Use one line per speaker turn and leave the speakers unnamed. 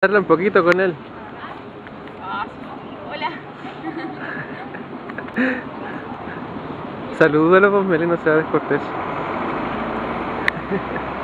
Habla un poquito con él.
Ah, hola.
Salúdalo, pues Meli, no sea descortés.